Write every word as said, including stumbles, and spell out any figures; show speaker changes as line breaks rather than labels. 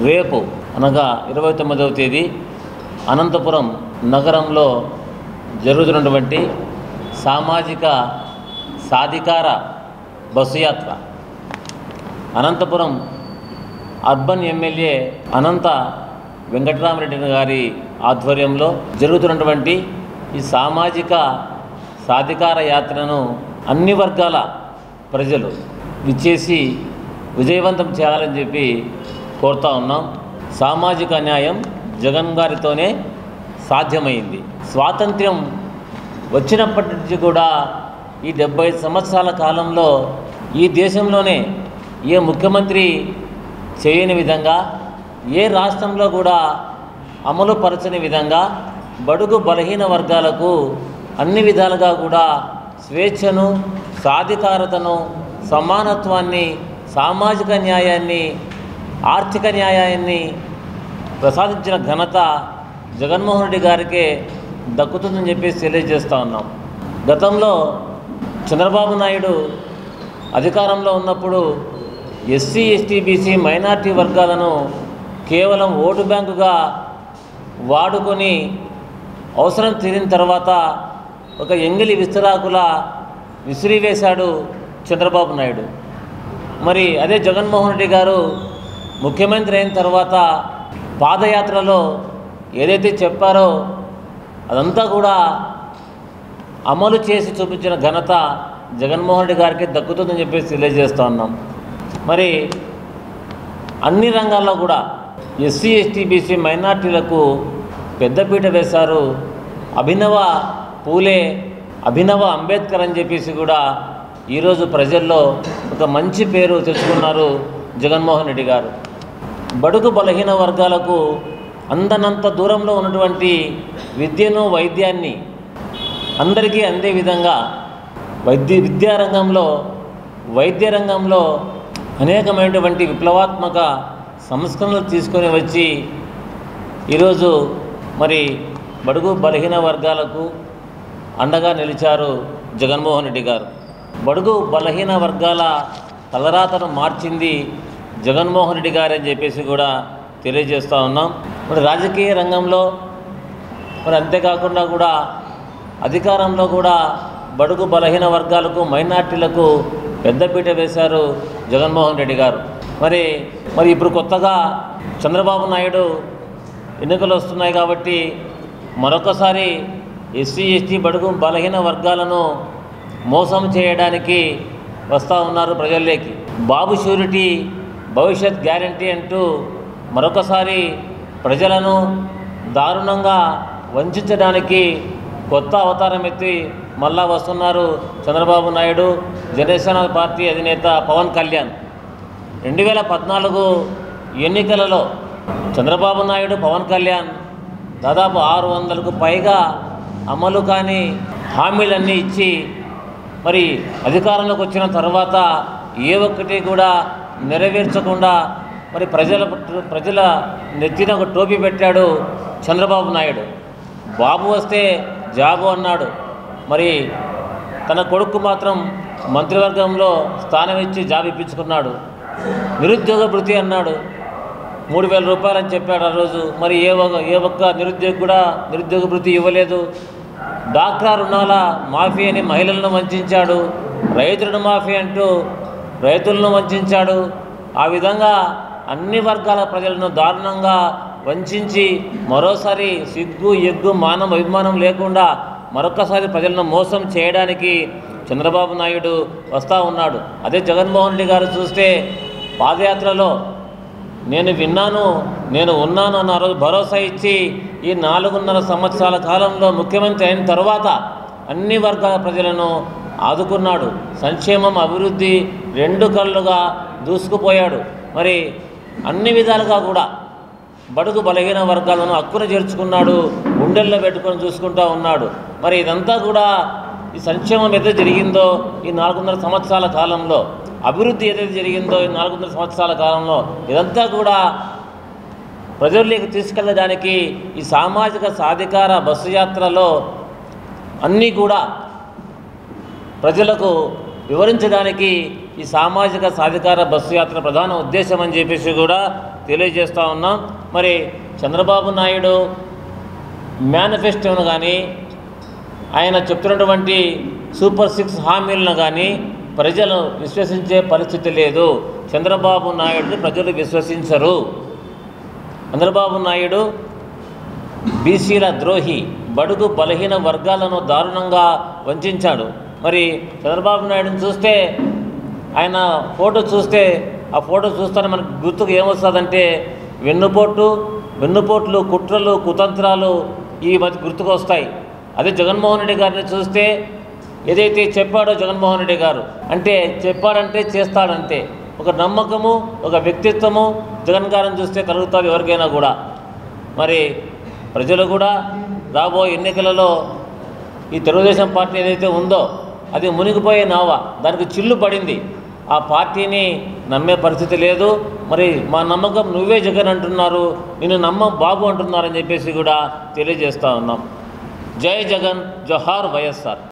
రేపు అనగా ఇరవై తొమ్మిదవ తేదీ అనంతపురం నగరంలో జరుగుతున్నటువంటి సామాజిక సాధికార బస్సు యాత్ర అనంతపురం అర్బన్ ఎమ్మెల్యే అనంత వెంకటరామరెడ్డి గారి ఆధ్వర్యంలో జరుగుతున్నటువంటి ఈ సామాజిక సాధికార యాత్రను అన్ని వర్గాల ప్రజలు విచ్చేసి విజయవంతం చేయాలని చెప్పి కోరుతా ఉన్నాం. సామాజిక న్యాయం జగన్ గారితోనే సాధ్యమైంది. స్వాతంత్ర్యం వచ్చినప్పటి నుంచి కూడా ఈ డెబ్బై సంవత్సరాల కాలంలో ఈ దేశంలోనే ఏ ముఖ్యమంత్రి చేయని విధంగా, ఏ రాష్ట్రంలో కూడా అమలు పరచని విధంగా బడుగు బలహీన వర్గాలకు అన్ని విధాలుగా కూడా స్వేచ్ఛను, సాధికారతను, సమానత్వాన్ని, సామాజిక న్యాయాన్ని, ఆర్థిక న్యాయాన్ని ప్రసాదించిన ఘనత జగన్మోహన్ రెడ్డి గారికే దక్కుతుందని చెప్పేసి తెలియజేస్తూ ఉన్నాం. గతంలో చంద్రబాబు నాయుడు అధికారంలో ఉన్నప్పుడు ఎస్సీ ఎస్టీ బీసీ మైనార్టీ వర్గాలను కేవలం ఓటు బ్యాంకుగా వాడుకొని అవసరం తీరిన తర్వాత ఒక ఎంగిలి విస్తరాకుల విసిరివేశాడు చంద్రబాబు నాయుడు. మరి అదే జగన్మోహన్ రెడ్డి గారు ముఖ్యమంత్రి అయిన తర్వాత పాదయాత్రలో ఏదైతే చెప్పారో అదంతా కూడా అమలు చేసి చూపించిన ఘనత జగన్మోహన్ రెడ్డి గారికి దక్కుతుందని చెప్పేసి తెలియజేస్తూ ఉన్నాం. మరి అన్ని రంగాల్లో కూడా ఎస్సీ ఎస్టీ బీసీ మైనార్టీలకు పెద్దపీట వేశారు. అభినవ పూలే, అభినవ అంబేద్కర్ అని చెప్పేసి కూడా ఈరోజు ప్రజల్లో ఒక మంచి పేరు తెచ్చుకున్నారు జగన్మోహన్ రెడ్డి గారు. బడుగు బలహీన వర్గాలకు అందనంత దూరంలో ఉన్నటువంటి విద్యను, వైద్యాన్ని అందరికీ అందే విధంగా వైద్య విద్యారంగంలో, వైద్య రంగంలో అనేకమైనటువంటి విప్లవాత్మక సంస్కరణలు తీసుకొని వచ్చి ఈరోజు మరి బడుగు బలహీన వర్గాలకు అండగా నిలిచారు జగన్మోహన్ రెడ్డి గారు. బడుగు బలహీన వర్గాల తలరాతను మార్చింది జగన్మోహన్ రెడ్డి గారు అని చెప్పేసి కూడా తెలియజేస్తూ ఉన్నాం. మరి రాజకీయ రంగంలో మరి అంతేకాకుండా కూడా అధికారంలో కూడా బడుగు బలహీన వర్గాలకు, మైనార్టీలకు పెద్దపీట వేశారు జగన్మోహన్ రెడ్డి గారు. మరి మరి ఇప్పుడు కొత్తగా చంద్రబాబు నాయుడు ఎన్నికలు వస్తున్నాయి కాబట్టి మరొకసారి ఎస్సీ ఎస్టీ బడుగు బలహీన వర్గాలను మోసం చేయడానికి వస్తూ ఉన్నారు ప్రజల్లోకి. బాబు షూరిటీ, భవిష్యత్ గ్యారంటీ అంటూ మరొకసారి ప్రజలను దారుణంగా వంచడానికి కొత్త అవతారం ఎత్తి మళ్ళా వస్తున్నారు చంద్రబాబు నాయుడు, జనసేన పార్టీ అధినేత పవన్ కళ్యాణ్. రెండు వేల పద్నాలుగు ఎన్నికలలో చంద్రబాబు నాయుడు, పవన్ కళ్యాణ్ దాదాపు ఆరు వందలకు పైగా అమలు కాని హామీలన్నీ ఇచ్చి మరి అధికారంలోకి వచ్చిన తర్వాత ఏ ఒక్కటి కూడా నెరవేర్చకుండా మరి ప్రజల ప్రజల నెత్తిన ఒక టోపీ పెట్టాడు చంద్రబాబు నాయుడు. బాబు వస్తే జాబు అన్నాడు. మరి తన కొడుకు మాత్రం మంత్రివర్గంలో స్థానం ఇచ్చి జాబ్ ఇప్పించుకున్నాడు. నిరుద్యోగ భృతి అన్నాడు, మూడు వేల రూపాయలు అని చెప్పాడు ఆ రోజు. మరి ఏ ఒక్క ఏ ఒక్క నిరుద్యోగి కూడా నిరుద్యోగ భృతి ఇవ్వలేదు. డాక్రా రుణాల మాఫీ అని మహిళలను వంచాడు. రైతు రుణమాఫీ అంటూ రైతులను వంచాడు. ఆ విధంగా అన్ని వర్గాల ప్రజలను దారుణంగా వంచి మరోసారి సిగ్గు ఎగ్గు మానం అభిమానం లేకుండా మరొకసారి ప్రజలను మోసం చేయడానికి చంద్రబాబు నాయుడు వస్తూ ఉన్నాడు. అదే జగన్మోహన్ రెడ్డి గారు చూస్తే పాదయాత్రలో నేను విన్నాను, నేను ఉన్నాను అన్న రోజు భరోసా ఇచ్చి ఈ నాలుగున్నర సంవత్సరాల కాలంలో ముఖ్యమంత్రి అయిన తర్వాత అన్ని వర్గాల ప్రజలను ఆదుకున్నాడు. సంక్షేమం, అభివృద్ధి రెండు కళ్ళుగా దూసుకుపోయాడు. మరి అన్ని విధాలుగా కూడా బడుగు బలహీన వర్గాలను హక్కున చేర్చుకున్నాడు, గుండెల్లో పెట్టుకొని చూసుకుంటూ ఉన్నాడు. మరి ఇదంతా కూడా ఈ సంక్షేమం ఏదైతే జరిగిందో ఈ నాలుగున్నర సంవత్సరాల కాలంలో, అభివృద్ధి ఏదైతే జరిగిందో ఈ నాలుగున్నర సంవత్సరాల కాలంలో ఇదంతా కూడా ప్రజల్లోకి తీసుకెళ్ళడానికి ఈ సామాజిక సాధికార బస్సు యాత్రలో అన్నీ కూడా ప్రజలకు వివరించడానికి ఈ సామాజిక సాధికార బస్సు యాత్ర ప్రధాన ఉద్దేశం అని చెప్పేసి కూడా తెలియజేస్తూ ఉన్నాం. మరి చంద్రబాబు నాయుడు మేనిఫెస్టోను కానీ ఆయన చెప్తున్నటువంటి సూపర్ సిక్స్ హామీలను కానీ ప్రజలు విశ్వసించే పరిస్థితి లేదు. చంద్రబాబు నాయుడుని ప్రజలు విశ్వసించరు. చంద్రబాబు నాయుడు బీసీల ద్రోహి, బడుగు బలహీన వర్గాలను దారుణంగా వంచాడు. మరి చంద్రబాబు నాయుడుని చూస్తే, ఆయన ఫోటో చూస్తే, ఆ ఫోటో చూస్తేనే మనకు గుర్తుకు ఏమొస్తుందంటే వెన్నుపోట్లు వెన్నుపోట్లు కుట్రలు కుతంత్రాలు ఈ మధ్య గుర్తుకు వస్తాయి. అదే జగన్మోహన్ రెడ్డి గారిని చూస్తే ఏదైతే చెప్పాడో జగన్మోహన్ రెడ్డి గారు అంటే చెప్పాడంటే చేస్తాడంతే, ఒక నమ్మకము, ఒక వ్యక్తిత్వము జగన్ గారిని చూస్తే కలుగుతుంది ఎవరికైనా కూడా. మరి ప్రజలు కూడా రాబోయే ఎన్నికలలో ఈ తెలుగుదేశం పార్టీ ఏదైతే ఉందో అది మునిగిపోయే నావ, దానికి చిల్లు పడింది. ఆ పార్టీని నమ్మే పరిస్థితి లేదు. మరి మా నమ్మకం నువ్వే జగన్ అంటున్నారు, నిన్ను నమ్మం బాబు అంటున్నారని చెప్పేసి కూడా తెలియజేస్తూ ఉన్నాం. జై జగన్, జోహార్ వైఎస్ఆర్.